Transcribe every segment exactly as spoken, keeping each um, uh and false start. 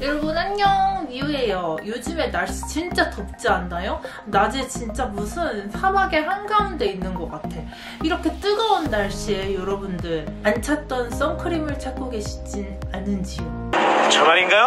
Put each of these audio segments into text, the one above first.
여러분 안녕, 리우예요. 요즘에 날씨 진짜 덥지 않나요? 낮에 진짜 무슨 사막의 한가운데 있는 것 같아. 이렇게 뜨거운 날씨에 여러분들 안 찾던 선크림을 찾고 계시진 않은지요? 저 말인가요?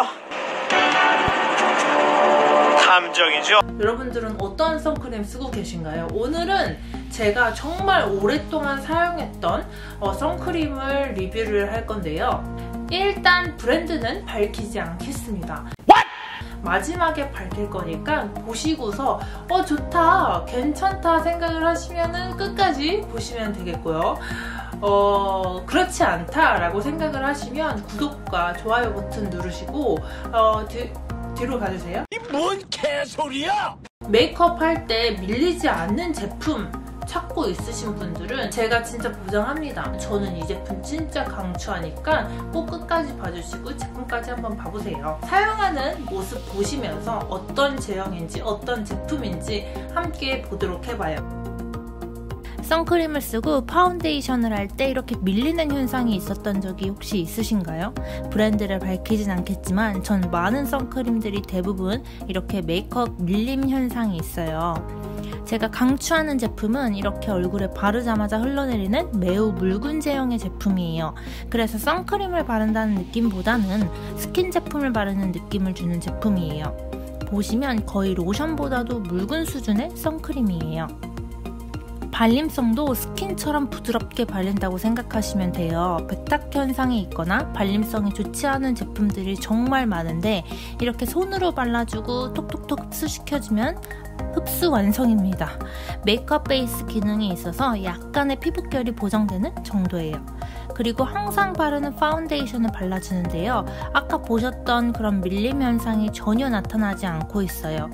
탐정이죠? 여러분들은 어떤 선크림 쓰고 계신가요? 오늘은 제가 정말 오랫동안 사용했던 어, 선크림을 리뷰를 할 건데요. 일단 브랜드는 밝히지 않겠습니다. What? 마지막에 밝힐 거니까 보시고서 어 좋다, 괜찮다 생각을 하시면은 끝까지 보시면 되겠고요. 어 그렇지 않다 라고 생각을 하시면 구독과 좋아요 버튼 누르시고 어 뒤, 뒤로 가주세요. 이 뭔 개소리야! 메이크업 할 때 밀리지 않는 제품 찾고 있으신 분들은 제가 진짜 보장합니다. 저는 이 제품 진짜 강추하니까 꼭 끝까지 봐주시고 제품까지 한번 봐보세요. 사용하는 모습 보시면서 어떤 제형인지 어떤 제품인지 함께 보도록 해봐요. 선크림을 쓰고 파운데이션을 할 때 이렇게 밀리는 현상이 있었던 적이 혹시 있으신가요? 브랜드를 밝히진 않겠지만 전 많은 선크림들이 대부분 이렇게 메이크업 밀림 현상이 있어요. 제가 강추하는 제품은 이렇게 얼굴에 바르자마자 흘러내리는 매우 묽은 제형의 제품이에요. 그래서 선크림을 바른다는 느낌보다는 스킨 제품을 바르는 느낌을 주는 제품이에요. 보시면 거의 로션보다도 묽은 수준의 선크림이에요. 발림성도 스킨처럼 부드럽게 발린다고 생각하시면 돼요. 백탁 현상이 있거나 발림성이 좋지 않은 제품들이 정말 많은데 이렇게 손으로 발라주고 톡톡톡 흡수시켜주면 흡수 완성입니다. 메이크업 베이스 기능이 있어서 약간의 피부결이 보정되는 정도예요. 그리고 항상 바르는 파운데이션을 발라주는데요. 아까 보셨던 그런 밀림 현상이 전혀 나타나지 않고 있어요.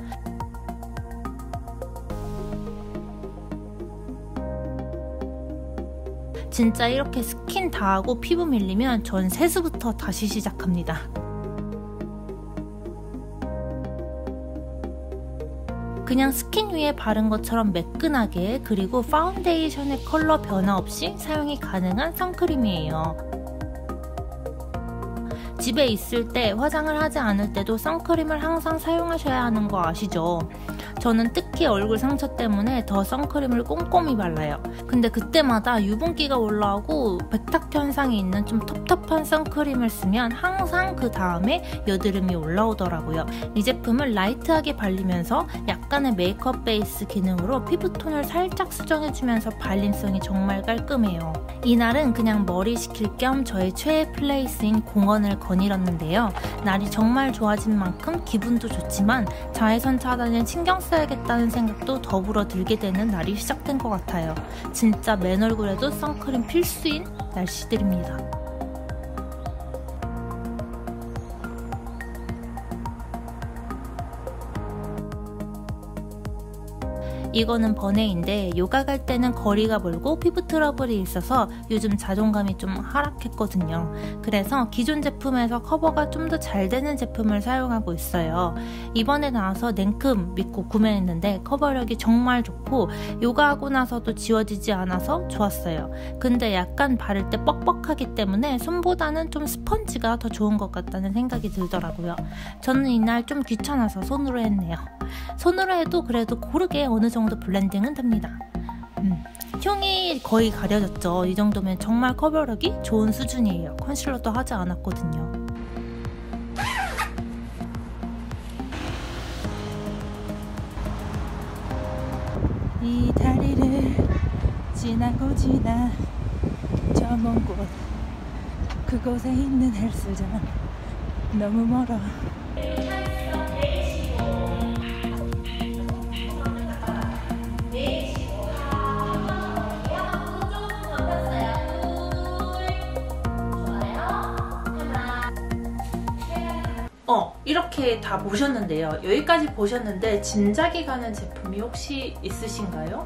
진짜 이렇게 스킨 다 하고 피부 밀리면 전 세수부터 다시 시작합니다. 그냥 스킨 위에 바른 것처럼 매끈하게, 그리고 파운데이션의 컬러 변화 없이 사용이 가능한 선크림이에요. 집에 있을 때 화장을 하지 않을 때도 선크림을 항상 사용하셔야 하는 거 아시죠? 저는 특히 얼굴 상처 때문에 더 선크림을 꼼꼼히 발라요. 근데 그때마다 유분기가 올라오고 백탁 현상이 있는 좀 텁텁한 선크림을 쓰면 항상 그 다음에 여드름이 올라오더라고요. 이 제품을 라이트하게 발리면서 약간의 메이크업 베이스 기능으로 피부톤을 살짝 수정해주면서 발림성이 정말 깔끔해요. 이날은 그냥 머리 식힐 겸 저의 최애 플레이스인 공원을 거닐었는데요. 날이 정말 좋아진 만큼 기분도 좋지만 자외선 차단에 신경 써야겠다는 생각도 더불어 들게 되는 날이 시작된 것 같아요. 진짜 맨 얼굴에도 선크림 필수인 날씨들입니다. 이거는 버네인데 요가 갈 때는 거리가 멀고 피부 트러블이 있어서 요즘 자존감이 좀 하락했거든요. 그래서 기존 제품에서 커버가 좀 더 잘 되는 제품을 사용하고 있어요. 이번에 나와서 냉큼 믿고 구매했는데 커버력이 정말 좋고 요가하고 나서도 지워지지 않아서 좋았어요. 근데 약간 바를 때 뻑뻑하기 때문에 손보다는 좀 스펀지가 더 좋은 것 같다는 생각이 들더라고요. 저는 이날 좀 귀찮아서 손으로 했네요. 손으로 해도 그래도 고르게 어느 정도 블렌딩은 됩니다. 음, 흉이 거의 가려졌죠. 이 정도면 정말 커버력이 좋은 수준이에요. 컨실러도 하지 않았거든요. 이 다리를 지나고 지나 저 먼 곳, 그곳에 있는 헬스장 너무 멀어. 어 이렇게 다 보셨는데요. 여기까지 보셨는데 짐작이 가는 제품이 혹시 있으신가요?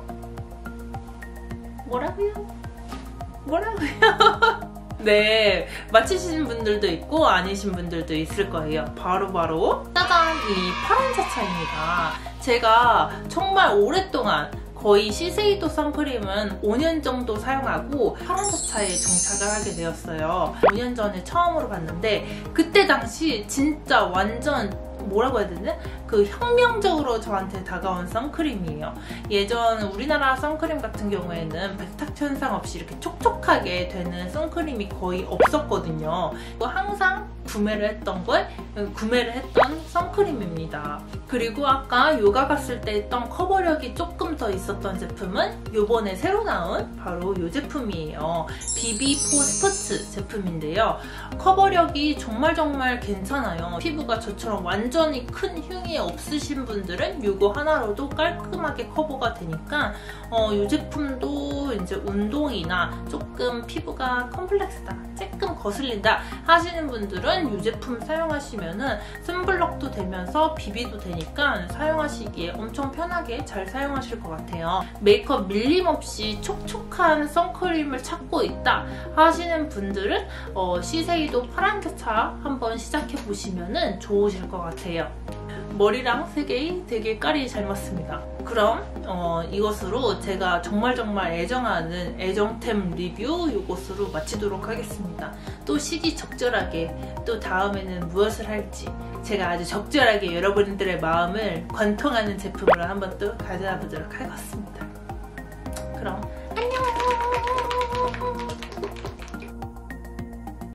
뭐라고요? 뭐라고요? 네, 맞히신 분들도 있고 아니신 분들도 있을 거예요. 바로바로 바로 짜잔! 이 파란자차입니다. 제가 정말 오랫동안 거의 시세이도 선크림은 오 년 정도 사용하고 파란사차에 정착을 하게 되었어요. 오 년 전에 처음으로 봤는데 그때 당시 진짜 완전 뭐라고 해야 되나? 그 혁명적으로 저한테 다가온 선크림이에요. 예전 우리나라 선크림 같은 경우에는 백탁 현상 없이 이렇게 촉촉하게 되는 선크림이 거의 없었거든요. 항상 구매를 했던 걸 구매를 했던 선크림입니다. 그리고 아까 요가 갔을 때 했던 커버력이 조금 더 있었던 제품은 요번에 새로 나온 바로 이 제품이에요. 비비포 스포츠 제품인데요. 커버력이 정말 정말 괜찮아요. 피부가 저처럼 완전히 큰 흉이 없으신 분들은 이거 하나로도 깔끔하게 커버가 되니까 어, 이 제품도 이제 운동이나 조금 피부가 컴플렉스다, 조금 거슬린다 하시는 분들은 이 제품 사용하시면은 선블럭도 되면서 비비도 되니까 사용하시기에 엄청 편하게 잘 사용하실 것 같아요. 메이크업 밀림없이 촉촉한 선크림을 찾고 있다 하시는 분들은 어, 시세이도 파란교차 한번 시작해보시면은 좋으실 것 같아요. 머리랑 색이 되게 깔이 잘 맞습니다. 그럼 어, 이것으로 제가 정말 정말 애정하는 애정템 리뷰 이것으로 마치도록 하겠습니다. 또 시기 적절하게 또 다음에는 무엇을 할지 제가 아주 적절하게 여러분들의 마음을 관통하는 제품을 한번 또 가져와 보도록 하겠습니다. 그럼 안녕!